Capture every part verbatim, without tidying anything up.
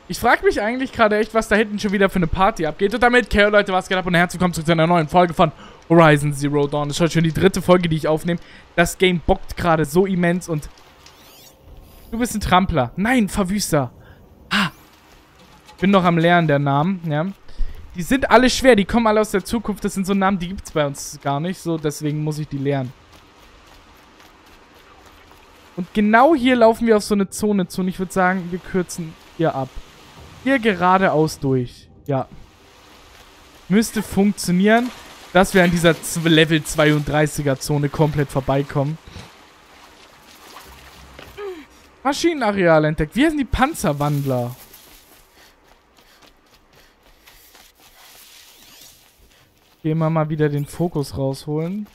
Ich frage mich eigentlich gerade echt, was da hinten schon wieder für eine Party abgeht. Und damit, okay, Leute, was geht ab und herzlich willkommen zurück zu einer neuen Folge von Horizon Zero Dawn. Das ist heute schon die dritte Folge, die ich aufnehme. Das Game bockt gerade so immens und... Du bist ein Trampler. Nein, Verwüster. Ah. Bin noch am Lernen der Namen, ja. Die sind alle schwer, die kommen alle aus der Zukunft. Das sind so Namen, die gibt es bei uns gar nicht. So, deswegen muss ich die lernen. Und genau hier laufen wir auf so eine Zone zu. Und ich würde sagen, wir kürzen hier ab. Hier geradeaus durch. Ja. Müsste funktionieren, dass wir an dieser Level zweiunddreißiger Zone komplett vorbeikommen. Maschinenareal entdeckt. Wir sind die Panzerwandler. Gehen wir mal wieder den Fokus rausholen.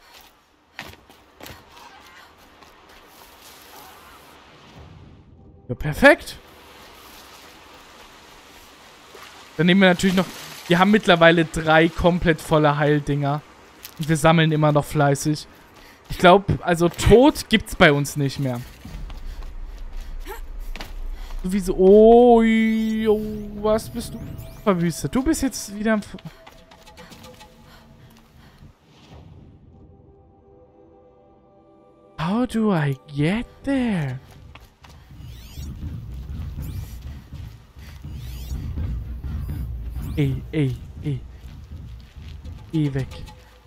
Ja, perfekt. Dann nehmen wir natürlich noch... Wir haben mittlerweile drei komplett volle Heildinger. Und wir sammeln immer noch fleißig. Ich glaube, also Tod gibt's bei uns nicht mehr. Sowieso... Oh, oh, was bist du? Verwüstet. Du bist jetzt wieder am... How do I get there? Ey, ey, ey. Geh weg.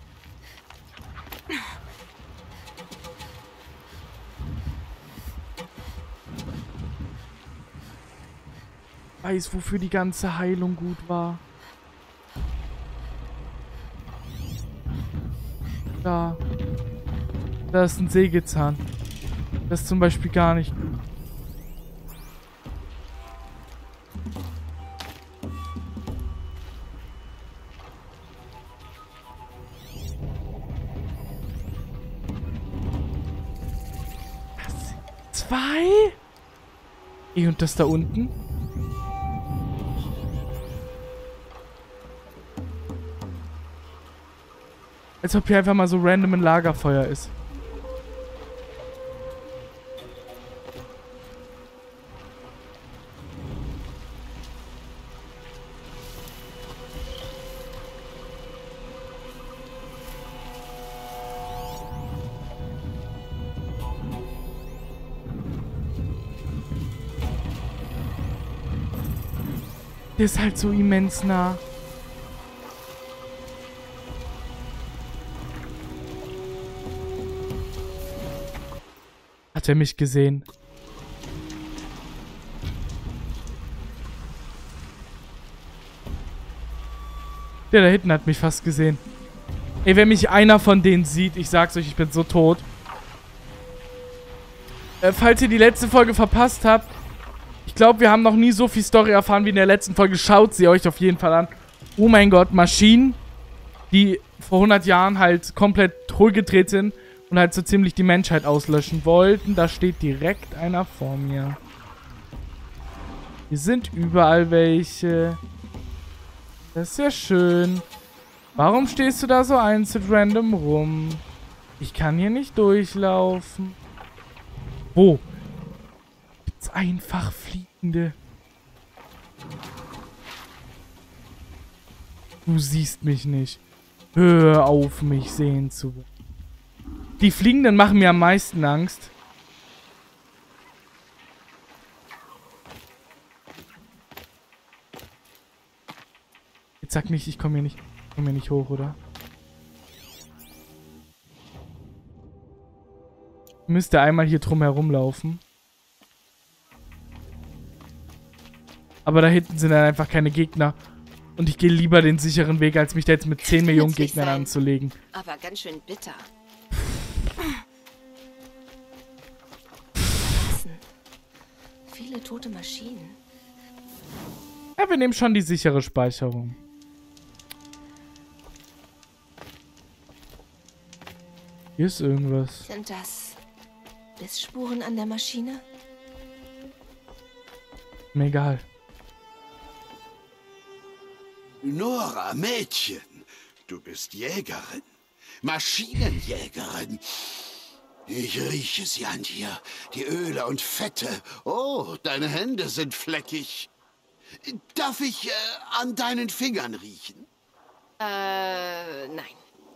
Weiß, wofür die ganze Heilung gut war. Da. Da ist ein Sägezahn. Das ist zum Beispiel gar nicht gut. Zwei? Eh, und das da unten? Als ob hier einfach mal so random ein Lagerfeuer ist. Der ist halt so immens nah. Hat er mich gesehen? Der da hinten hat mich fast gesehen. Ey, wenn mich einer von denen sieht, ich sag's euch, ich bin so tot. Äh, falls ihr die letzte Folge verpasst habt, ich glaube, wir haben noch nie so viel Story erfahren wie in der letzten Folge. Schaut sie euch auf jeden Fall an. Oh mein Gott, Maschinen, die vor hundert Jahren halt komplett hohlgedreht sind und halt so ziemlich die Menschheit auslöschen wollten. Da steht direkt einer vor mir. Hier sind überall welche. Das ist ja schön. Warum stehst du da so einzeln random rum? Ich kann hier nicht durchlaufen. Wo? Gibt's einfach Fliegende? Du siehst mich nicht. Hör auf, mich sehen zu wollen. Die Fliegenden machen mir am meisten Angst. Jetzt sag nicht, ich komme hier nicht, komm hier nicht hoch, oder? Ich müsste einmal hier drum herum laufen. Aber da hinten sind dann einfach keine Gegner. Und ich gehe lieber den sicheren Weg, als mich da jetzt mit zehn Millionen Gegnern sein, anzulegen. Aber ganz schön bitter. Viele tote Maschinen. Ja, wir nehmen schon die sichere Speicherung. Hier ist irgendwas. Sind das Bissspuren an der Maschine? Mir egal. Nora, Mädchen, du bist Jägerin. Maschinenjägerin. Ich rieche sie an dir. Die Öle und Fette. Oh, deine Hände sind fleckig. Darf ich äh, an deinen Fingern riechen? Äh, nein.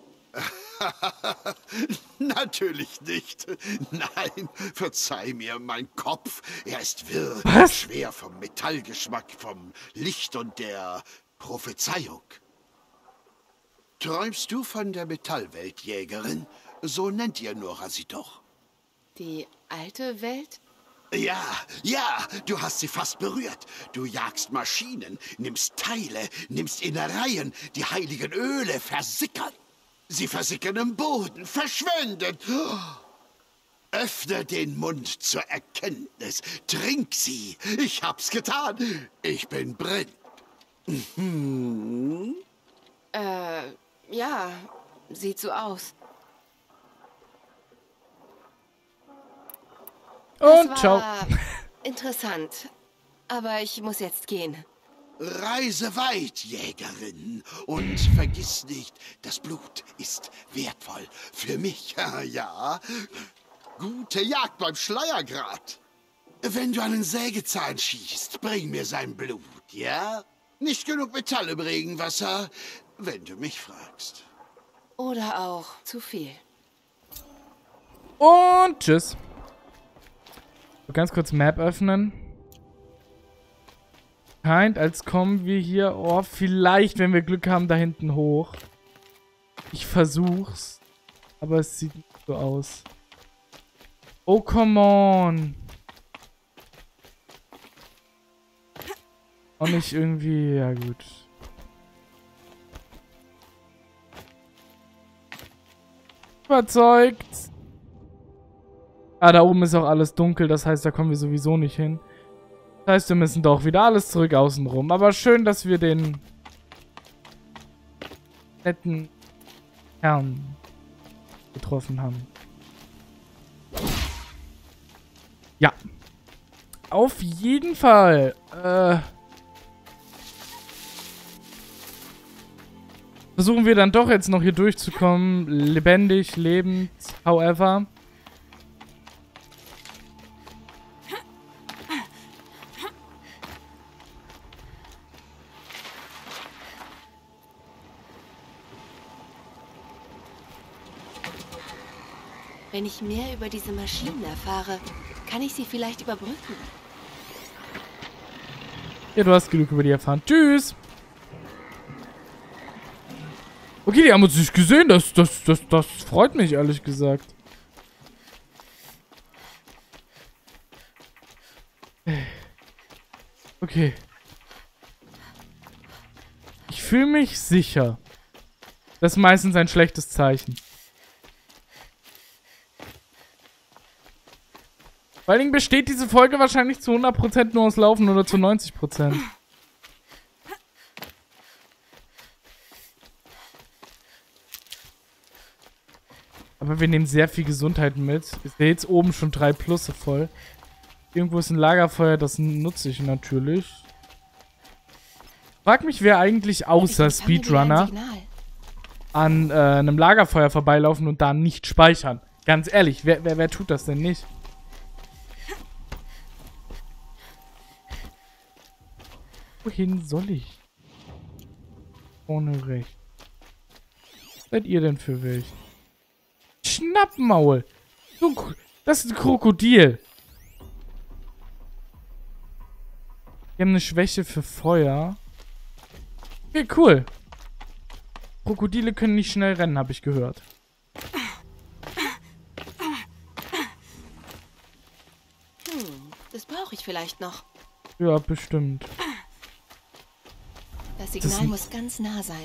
Natürlich nicht. Nein, verzeih mir, mein Kopf. Er ist wirr, Was? schwer vom Metallgeschmack, vom Licht und der Prophezeiung. Träumst du von der Metallwelt, Jägerin? So nennt ihr Nora sie doch. Die alte Welt? Ja, ja, du hast sie fast berührt. Du jagst Maschinen, nimmst Teile, nimmst Innereien, die heiligen Öle versickern. Sie versickern im Boden, verschwinden. Öffne den Mund zur Erkenntnis. Trink sie. Ich hab's getan. Ich bin Bryn. Mhm. Äh, ja, sieht so aus. Und Das ciao. war interessant. Aber ich muss jetzt gehen. Reise weit, Jägerin. Und vergiss nicht, das Blut ist wertvoll für mich. Ja, gute Jagd beim Schleiergrat. Wenn du einen Sägezahn schießt, bring mir sein Blut, ja? Nicht genug Metall im Regenwasser, wenn du mich fragst. Oder auch zu viel. Und tschüss. So, ganz kurz Map öffnen. Scheint, als kommen wir hier, oh, vielleicht, wenn wir Glück haben, da hinten hoch. Ich versuch's. Aber es sieht nicht so aus. Oh, come on. Auch nicht irgendwie, ja gut. Überzeugt. Ah, da oben ist auch alles dunkel, das heißt, da kommen wir sowieso nicht hin. Das heißt, wir müssen doch wieder alles zurück außen rum. Aber schön, dass wir den netten Herrn getroffen haben. Ja. Auf jeden Fall. Äh, versuchen wir dann doch jetzt noch hier durchzukommen. Lebendig, lebend, however. Wenn ich mehr über diese Maschinen erfahre, kann ich sie vielleicht überbrücken. Ja, du hast genug über die erfahren. Tschüss! Okay, die haben uns nicht gesehen. Das, das, das, das freut mich, ehrlich gesagt. Okay. Ich fühle mich sicher. Das ist meistens ein schlechtes Zeichen. Vor allen Dingen besteht diese Folge wahrscheinlich zu hundert Prozent nur aus Laufen oder zu neunzig Prozent. Aber wir nehmen sehr viel Gesundheit mit. Ich sehe jetzt oben schon drei Plusse voll. Irgendwo ist ein Lagerfeuer, das nutze ich natürlich. Frag mich, wer eigentlich außer Speedrunner an äh, einem Lagerfeuer vorbeilaufen und da nicht speichern. Ganz ehrlich, wer, wer, wer tut das denn nicht? Wohin soll ich? Vorne rechts. Was seid ihr denn für welche? Schnappmaul! Das ist ein Krokodil. Wir haben eine Schwäche für Feuer. Okay, cool. Krokodile können nicht schnell rennen, habe ich gehört. Hm, das brauche ich vielleicht noch. Ja, bestimmt. Das Signal Das muss ganz nah sein.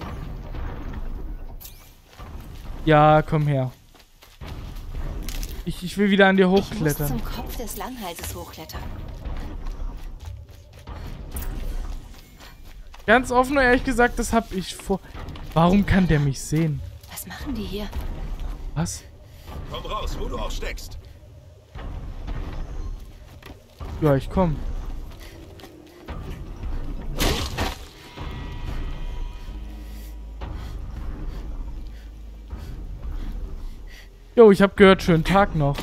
Ja, komm her. Ich, ich will wieder an dir Ich muss hochklettern. zum Kopf des Langhalses hochklettern. Ganz offen und ehrlich gesagt, das hab ich vor... Warum kann der mich sehen? Was machen die hier? Was? Komm raus, wo du auch steckst. Ja, ich komm. Jo, ich hab gehört, schönen Tag noch.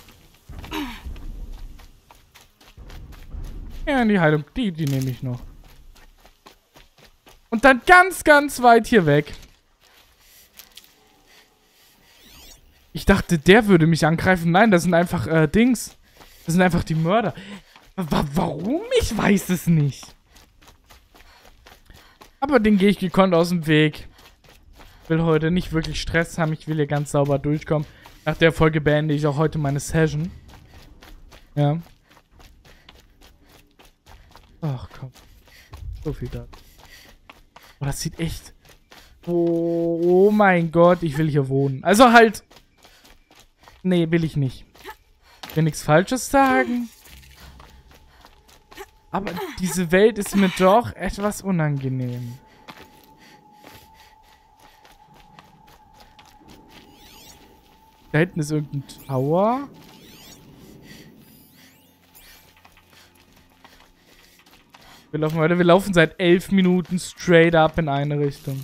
Ja, die Heilung, die, die nehme ich noch. Und dann ganz, ganz weit hier weg. Ich dachte, der würde mich angreifen. Nein, das sind einfach, äh, Dings. Das sind einfach die Mörder. W- warum? Ich weiß es nicht. Aber den gehe ich gekonnt aus dem Weg. Ich will heute nicht wirklich Stress haben. Ich will hier ganz sauber durchkommen. Nach der Folge beende ich auch heute meine Session. Ja. Ach komm. So viel da. Oh, das sieht echt... Oh, oh mein Gott, ich will hier wohnen. Also halt... Nee, will ich nicht. Ich will nichts Falsches sagen. Aber diese Welt ist mir doch etwas unangenehm. Da hinten ist irgendein Tower. Wir laufen weiter. Wir laufen seit elf Minuten straight up in eine Richtung.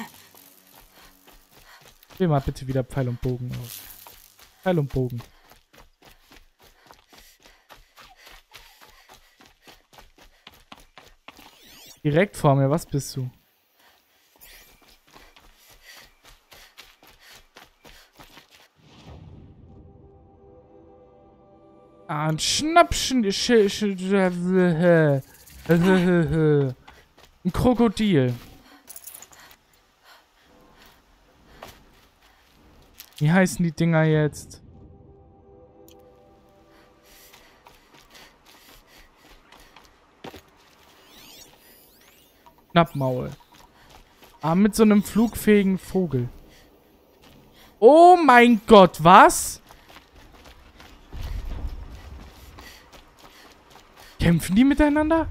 Wähl mal bitte wieder Pfeil und Bogen aus. Pfeil und Bogen. Direkt vor mir. Was bist du? Ah, ein Schnappschen. Ein Krokodil. Wie heißen die Dinger jetzt? Schnappmaul. Ah, mit so einem flugfähigen Vogel. Oh mein Gott, was? Kämpfen die miteinander?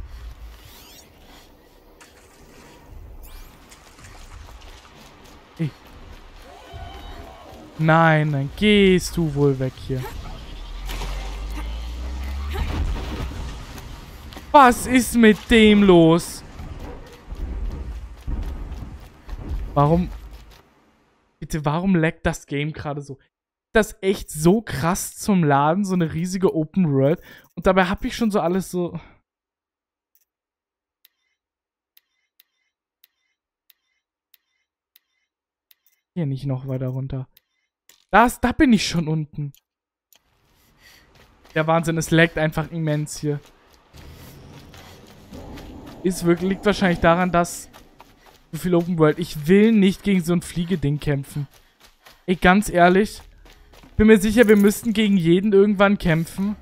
Hey. Nein, dann gehst du wohl weg hier. Was ist mit dem los? Warum? Bitte, warum laggt das Game gerade so? Das echt so krass zum Laden, so eine riesige Open World. Und dabei habe ich schon so alles so... Hier nicht noch weiter runter. Das, da bin ich schon unten. Der Wahnsinn, es laggt einfach immens hier. Ist wirklich, liegt wahrscheinlich daran, dass so viel Open World. Ich will nicht gegen so ein Fliegeding kämpfen. Ey, ganz ehrlich. Bin mir sicher, wir müssten gegen jeden irgendwann kämpfen.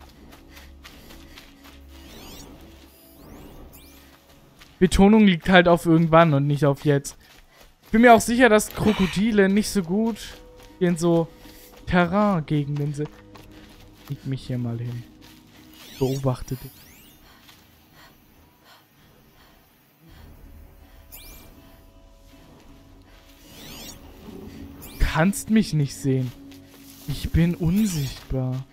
Betonung liegt halt auf irgendwann und nicht auf jetzt. Ich bin mir auch sicher, dass Krokodile nicht so gut in so Terrain-Gegenden sind. Leg mich hier mal hin. Beobachte dich. Du kannst mich nicht sehen. Ich bin unsichtbar.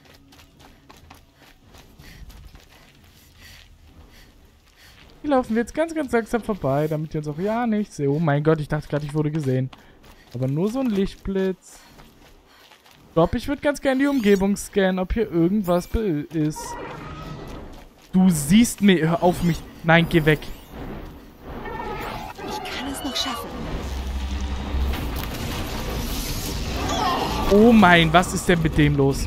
Hier laufen wir jetzt ganz, ganz langsam vorbei, damit ihr uns auch ja nicht seht. Oh mein Gott, ich dachte gerade, ich wurde gesehen. Aber nur so ein Lichtblitz. Ich glaube, ich würde ganz gerne die Umgebung scannen, ob hier irgendwas ist. Du siehst mir, hör auf mich. Nein, geh weg. Ich kann es noch schaffen. Oh mein, was ist denn mit dem los?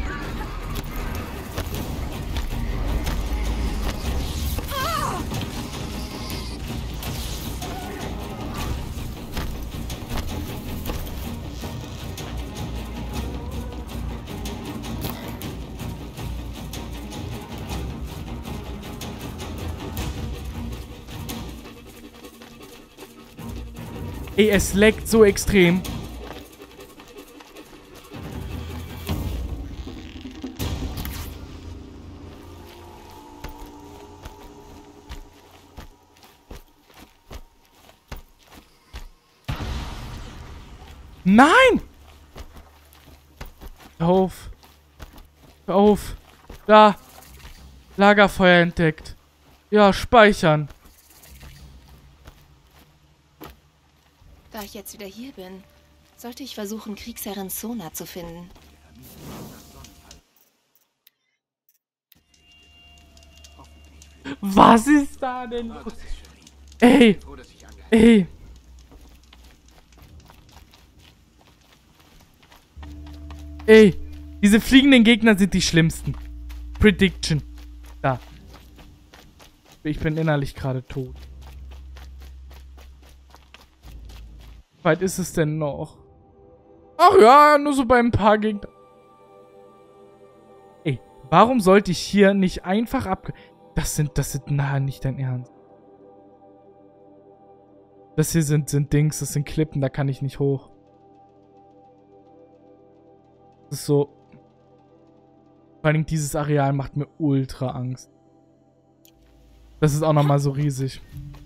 Ey, es leckt so extrem. Nein! Hör auf. Hör auf. Da. Lagerfeuer entdeckt. Ja, speichern. Da ich jetzt wieder hier bin, sollte ich versuchen, Kriegsherrin Sona zu finden. Was ist da denn los? Ey. Ey. Ey, diese fliegenden Gegner sind die schlimmsten. Prediction. Da. Ich bin innerlich gerade tot. Wie weit ist es denn noch? Ach ja, nur so bei ein paar Gegnern. Ey, warum sollte ich hier nicht einfach ab... Das sind, das sind, na, nicht dein Ernst. Das hier sind, sind Dings, das sind Klippen, da kann ich nicht hoch. Das ist so... Vor allem dieses Areal macht mir ultra Angst. Das ist auch nochmal so riesig.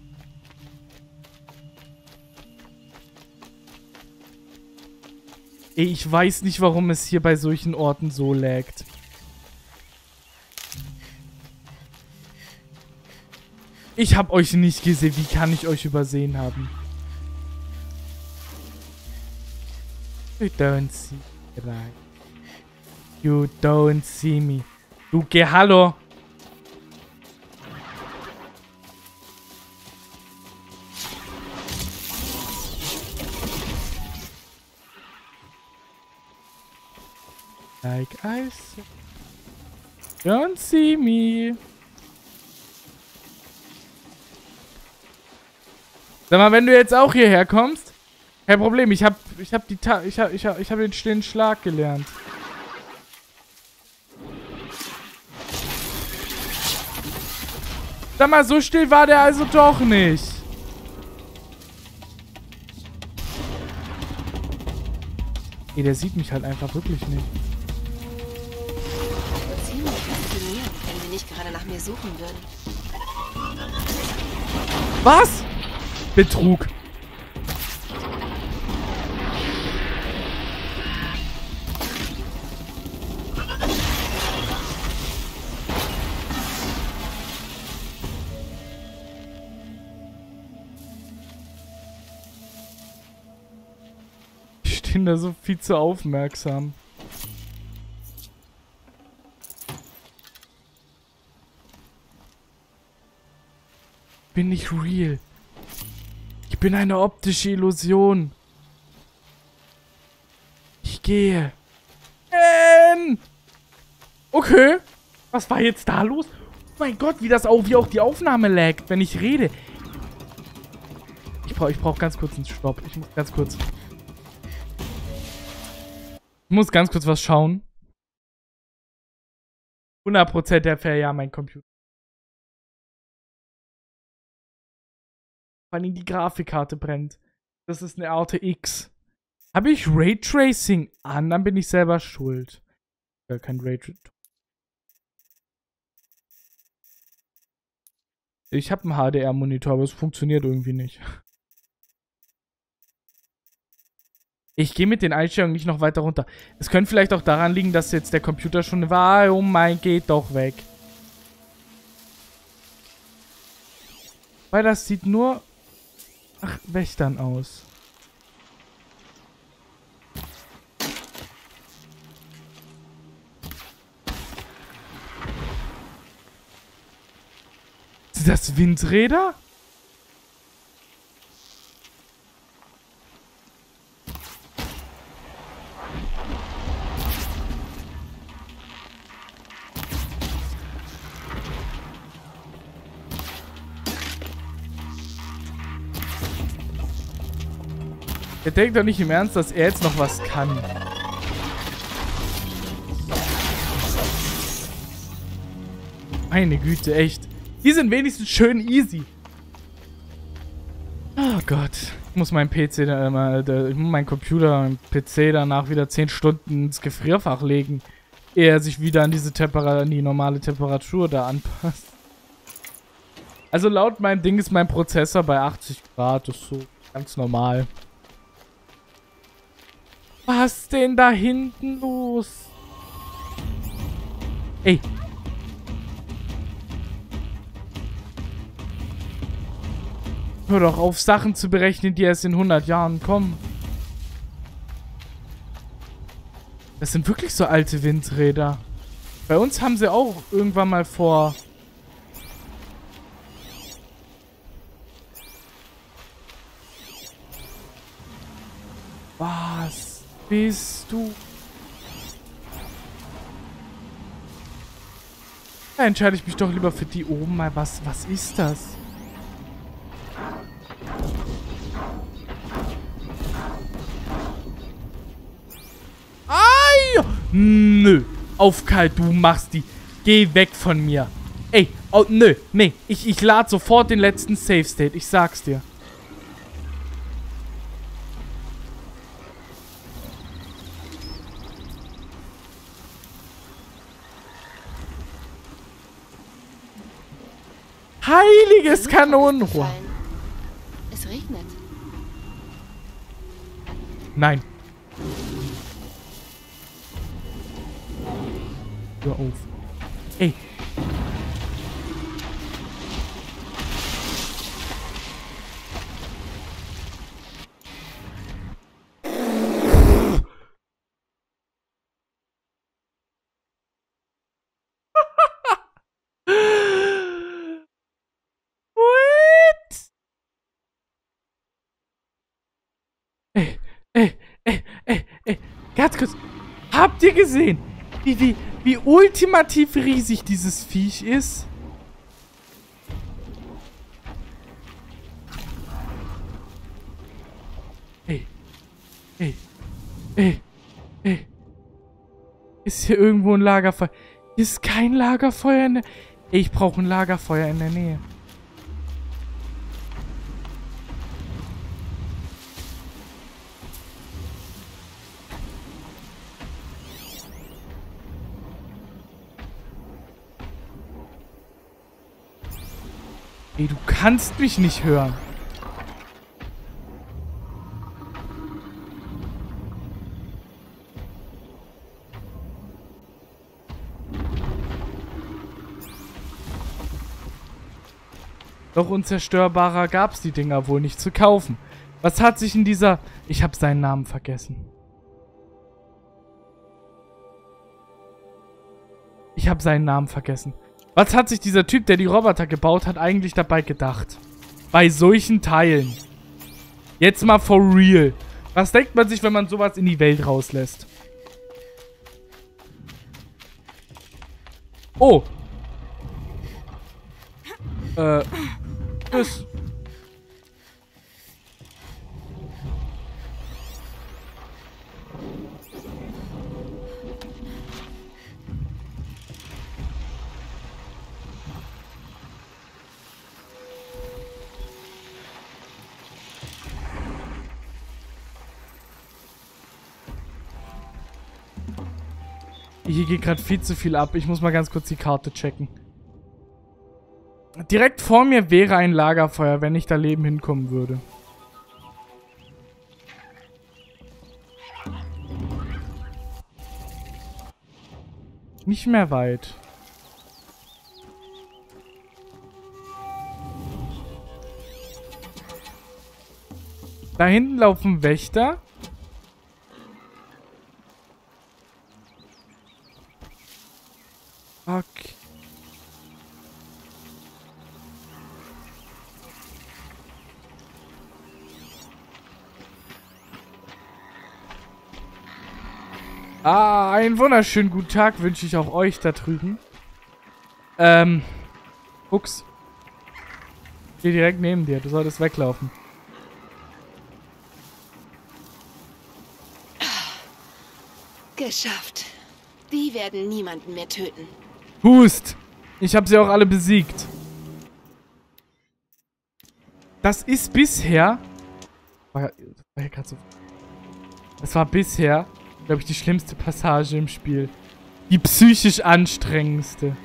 Ey, ich weiß nicht, warum es hier bei solchen Orten so laggt. Ich hab euch nicht gesehen. Wie kann ich euch übersehen haben? You don't see me. You don't see me. Du, geh, hallo. Like I said. Don't see me. Sag mal, wenn du jetzt auch hierher kommst, kein Problem, ich hab, ich hab die Ta ich hab, ich hab, ich hab den stillen Schlag gelernt. Sag mal, so still war der also doch nicht. Ey, der sieht mich halt einfach wirklich nicht. Ziemlich faszinierend, wenn sie nicht gerade nach mir suchen würden. Was? Betrug. Ich bin da so viel zu aufmerksam. Bin nicht real. Ich bin eine optische Illusion. Ich gehe. Ähm. Okay. Was war jetzt da los? Oh mein Gott, wie das auch, wie auch die Aufnahme laggt, wenn ich rede. Ich brauche ich brauch ganz kurz einen Stopp. Ich muss ganz kurz. Ich muss ganz kurz was schauen. hundert Prozent der Fälle, ja, mein Computer. Vor allem die Grafikkarte brennt. Das ist eine R T X. Habe ich Raytracing an, dann bin ich selber schuld. Ja, kein Raytracing. Ich habe einen H D R-Monitor, aber es funktioniert irgendwie nicht. Ich gehe mit den Einstellungen nicht noch weiter runter. Es könnte vielleicht auch daran liegen, dass jetzt der Computer schon war. Oh mein, geht doch weg. Weil das sieht nur nach Wächtern aus. Sind das Windräder? Er denkt doch nicht im Ernst, dass er jetzt noch was kann. Meine Güte, echt. Die sind wenigstens schön easy. Oh Gott. Ich muss meinen P C, äh, ich muss meinen Computer, meinen P C danach wieder zehn Stunden ins Gefrierfach legen, ehe er sich wieder an diese Temperatur, an die normale Temperatur da anpasst. Also laut meinem Ding ist mein Prozessor bei achtzig Grad. Das ist so ganz normal. Was denn da hinten los? Ey. Hör doch auf, Sachen zu berechnen, die erst in hundert Jahren kommen. Das sind wirklich so alte Windräder. Bei uns haben sie auch irgendwann mal vor... Was bist du? Da entscheide ich mich doch lieber für die oben mal. Was, was ist das? Ai! Nö. Auf kalt, du machst die. Geh weg von mir. Ey, oh, nö, nee. Ich, ich lade sofort den letzten Save State. Ich sag's dir. Heiliges Kanonenrohr. Es regnet. Nein. Hör auf. Ey. Ey, ey, ey, ey, ey, ganz kurz. Habt ihr gesehen, wie, wie, wie ultimativ riesig dieses Viech ist? Ey, ey, ey, ey. Ist hier irgendwo ein Lagerfeuer? Hier ist kein Lagerfeuer in der... Ey, ich brauche ein Lagerfeuer in der Nähe. Ey, du kannst mich nicht hören. Doch unzerstörbarer gab's die Dinger wohl nicht zu kaufen. Was hat sich in dieser... Ich habe seinen Namen vergessen. Ich habe seinen Namen vergessen. Was hat sich dieser Typ, der die Roboter gebaut hat, eigentlich dabei gedacht? Bei solchen Teilen. Jetzt mal for real. Was denkt man sich, wenn man sowas in die Welt rauslässt? Oh. Äh. Tschüss. Hier geht gerade viel zu viel ab. Ich muss mal ganz kurz die Karte checken. Direkt vor mir wäre ein Lagerfeuer, wenn ich da Leben hinkommen würde. Nicht mehr weit. Da hinten laufen Wächter. Okay. Ah, einen wunderschönen guten Tag wünsche ich auch euch da drüben. Ähm, Fuchs. Ich stehe direkt neben dir, du solltest weglaufen. Geschafft. Die werden niemanden mehr töten. Hust! Ich habe sie auch alle besiegt. Das ist bisher... War, war ja grad so, das war bisher, glaube ich, die schlimmste Passage im Spiel. Die psychisch anstrengendste.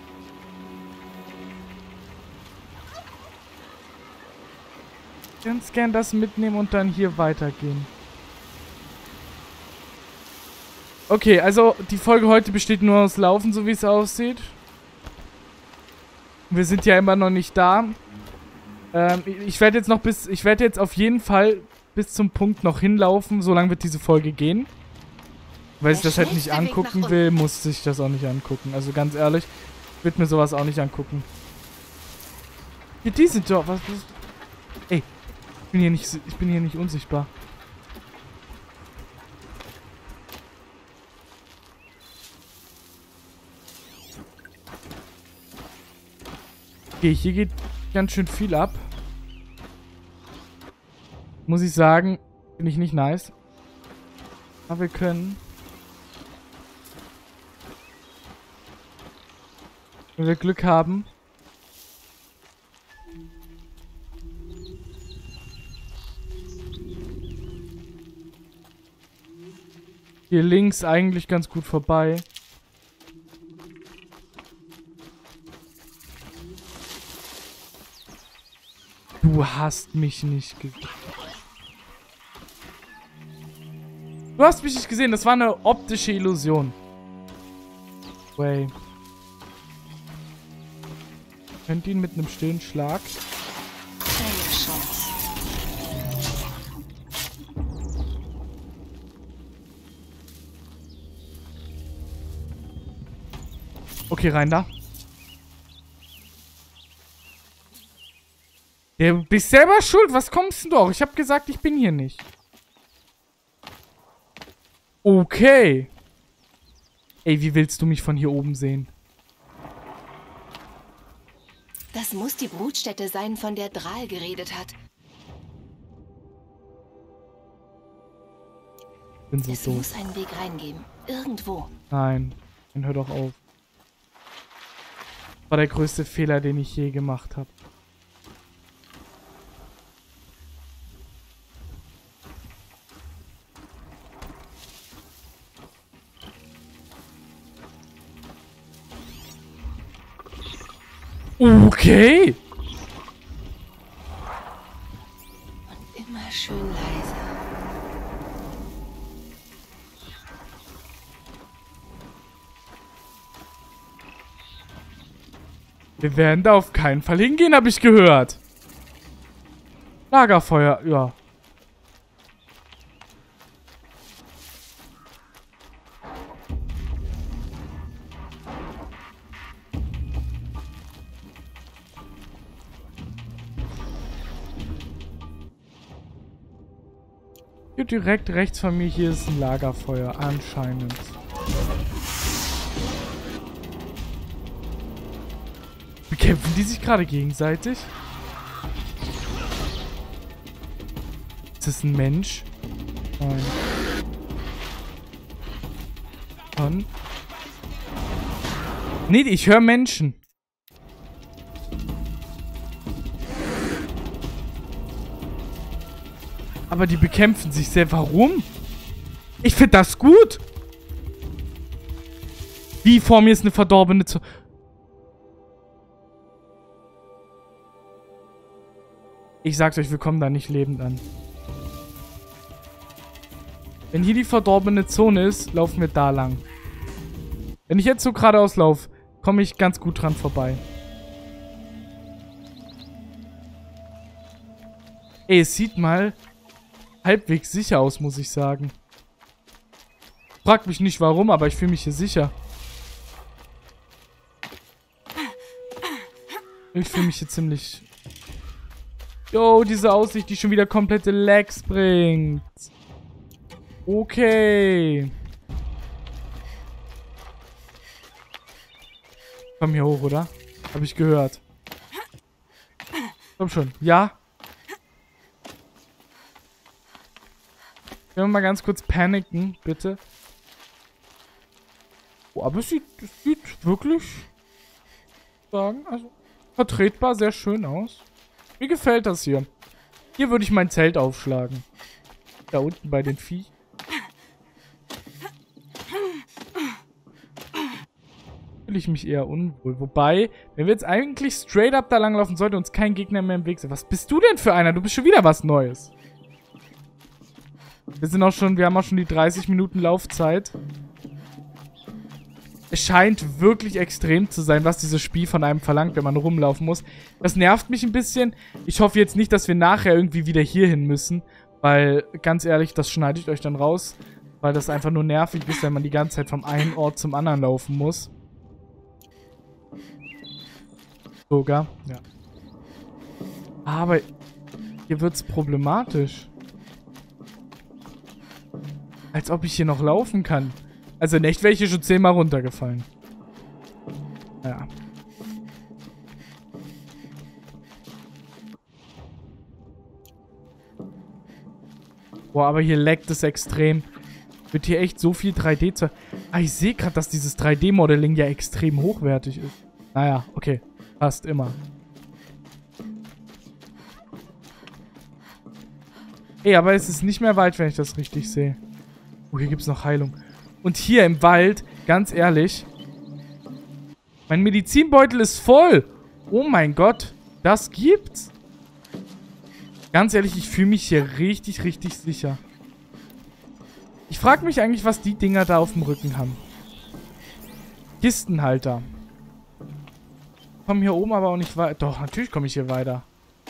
Ganz gern das mitnehmen und dann hier weitergehen. Okay, also die Folge heute besteht nur aus Laufen, so wie es aussieht. Wir sind ja immer noch nicht da. Ähm, ich werde jetzt noch bis... Ich werde jetzt auf jeden Fall bis zum Punkt noch hinlaufen. So lange wird diese Folge gehen. Weil ich das halt nicht angucken will, muss ich das auch nicht angucken. Also ganz ehrlich, ich würde mir sowas auch nicht angucken. Hier, die sind doch... Was, was? Ey, ich bin hier nicht, ich bin hier nicht unsichtbar. Okay, hier geht ganz schön viel ab. Muss ich sagen, finde ich nicht nice. Aber wir können... Wenn wir Glück haben... Hier links eigentlich ganz gut vorbei. Du hast mich nicht gesehen. Du hast mich nicht gesehen. Das war eine optische Illusion. Way. Könnt ihn mit einem stillen Schlag. Keine Chance. Okay, rein da. Ja, du bist selber schuld. Was kommst denn du auch? Ich habe gesagt, ich bin hier nicht. Okay. Ey, wie willst du mich von hier oben sehen? Das muss die Brutstätte sein, von der Dral geredet hat. Bin so Es doof. muss einen Weg reingeben. Irgendwo. Nein. Dann hör doch auf. Das war der größte Fehler, den ich je gemacht habe. Okay. Und immer schön leise. Wir werden da auf keinen Fall hingehen, habe ich gehört. Lagerfeuer, ja. Hier direkt rechts von mir, hier ist ein Lagerfeuer, anscheinend. Bekämpfen die sich gerade gegenseitig? Ist das ein Mensch? Nein. Von? Nee, ich höre Menschen. Aber die bekämpfen sich sehr. Warum? Ich finde das gut. Wie, vor mir ist eine verdorbene Zunge. Ich sag's euch, wir kommen da nicht lebend an. Wenn hier die verdorbene Zone ist, laufen wir da lang. Wenn ich jetzt so geradeaus laufe, komme ich ganz gut dran vorbei. Ey, es sieht mal halbwegs sicher aus, muss ich sagen. Frag mich nicht warum, aber ich fühle mich hier sicher. Ich fühle mich hier ziemlich... Jo, diese Aussicht, die schon wieder komplette Lags bringt. Okay. Komm hier hoch, oder? Hab ich gehört. Komm schon. Ja? Können wir mal ganz kurz paniken, bitte? Oh, aber es sieht, es sieht wirklich... sagen, also vertretbar, sehr schön aus. Mir gefällt das hier. Hier würde ich mein Zelt aufschlagen. Da unten bei den Viech. Fühle ich mich eher unwohl. Wobei, wenn wir jetzt eigentlich straight up da langlaufen, sollte uns kein Gegner mehr im Weg sein. Was bist du denn für einer? Du bist schon wieder was Neues. Wir sind auch schon, wir haben auch schon die dreißig Minuten Laufzeit. Es scheint wirklich extrem zu sein, was dieses Spiel von einem verlangt, wenn man rumlaufen muss. Das nervt mich ein bisschen. Ich hoffe jetzt nicht, dass wir nachher irgendwie wieder hier hin müssen. Weil, ganz ehrlich, das schneide ich euch dann raus. Weil das einfach nur nervig ist, wenn man die ganze Zeit vom einen Ort zum anderen laufen muss. Sogar, ja. Aber hier wird es problematisch. Als ob ich hier noch laufen kann. Also in echt wäre ich hier schon zehnmal runtergefallen. Ja. Boah, aber hier laggt es extrem. Wird hier echt so viel drei D zu... Ah, ich sehe gerade, dass dieses drei D-Modeling ja extrem hochwertig ist. Naja, okay. Fast immer. Ey, aber es ist nicht mehr weit, wenn ich das richtig sehe. Oh, hier gibt es noch Heilung. Und hier im Wald, ganz ehrlich... Mein Medizinbeutel ist voll. Oh mein Gott. Das gibt's. Ganz ehrlich, ich fühle mich hier richtig, richtig sicher. Ich frage mich eigentlich, was die Dinger da auf dem Rücken haben. Kistenhalter. Ich komme hier oben aber auch nicht weiter. Doch, natürlich komme ich hier weiter.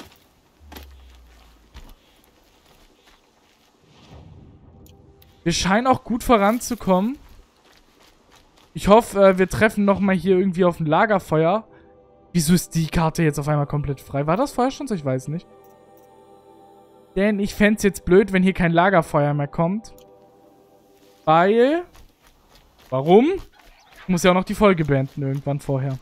Wir scheinen auch gut voranzukommen. Ich hoffe, äh, wir treffen nochmal hier irgendwie auf ein Lagerfeuer. Wieso ist die Karte jetzt auf einmal komplett frei? War das vorher schon so? Ich weiß nicht. Denn ich fände es jetzt blöd, wenn hier kein Lagerfeuer mehr kommt. Weil... Warum? Ich muss ja auch noch die Folge beenden irgendwann vorher.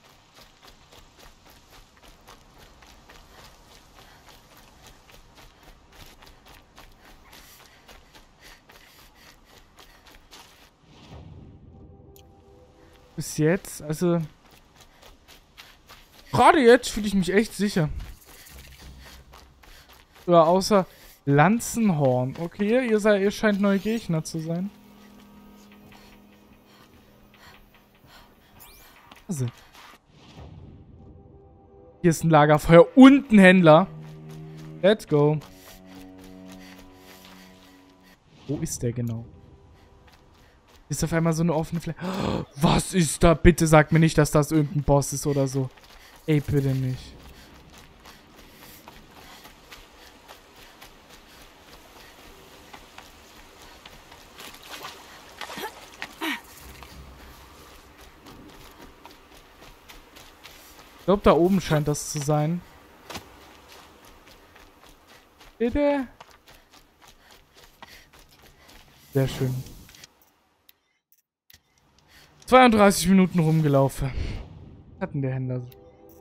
Bis jetzt, also... Gerade jetzt fühle ich mich echt sicher. Oder außer Lanzenhorn. Okay, ihr, seid, ihr scheint neue Gegner zu sein. Also. Hier ist ein Lagerfeuer und ein Händler. Let's go. Wo ist der genau? Ist auf einmal so eine offene Fläche. Was ist da? Bitte sag mir nicht, dass das irgendein Boss ist oder so. Ey, bitte nicht. Ich glaube, da oben scheint das zu sein. Bitte? Sehr schön. zweiunddreißig Minuten rumgelaufen. Hatten der Händler so.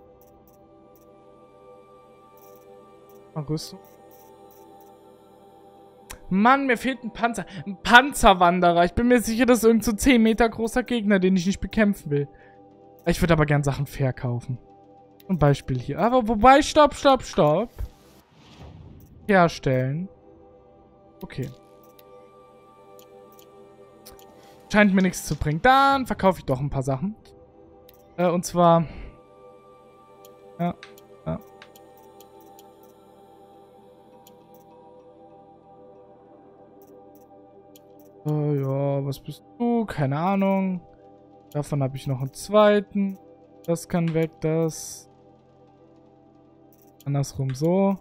Rüstung. Mann, mir fehlt ein Panzer. Ein Panzerwanderer. Ich bin mir sicher, das ist irgend so zehn Meter großer Gegner, den ich nicht bekämpfen will. Ich würde aber gern Sachen verkaufen. Zum Beispiel hier. Aber wobei, stopp, stopp, stopp. Herstellen. Okay. Scheint mir nichts zu bringen. Dann verkaufe ich doch ein paar Sachen. Äh, und zwar... Ja, ja. Oh, ja, was bist du? Keine Ahnung. Davon habe ich noch einen zweiten. Das kann weg, das. Andersrum so.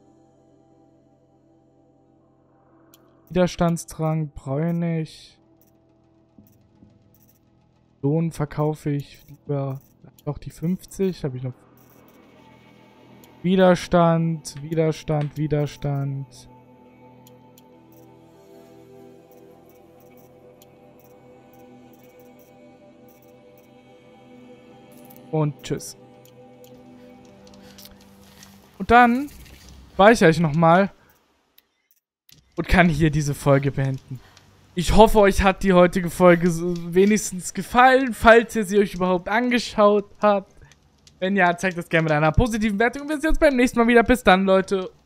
Widerstandsdrang brauche ich nicht. Lohn verkaufe ich lieber doch die fünfzig. Habe ich noch. Widerstand, Widerstand, Widerstand. Und tschüss. Und dann speichere ich nochmal und kann hier diese Folge beenden. Ich hoffe, euch hat die heutige Folge so wenigstens gefallen, falls ihr sie euch überhaupt angeschaut habt. Wenn ja, zeigt das gerne mit einer positiven Wertung. Wir sehen uns beim nächsten Mal wieder. Bis dann, Leute.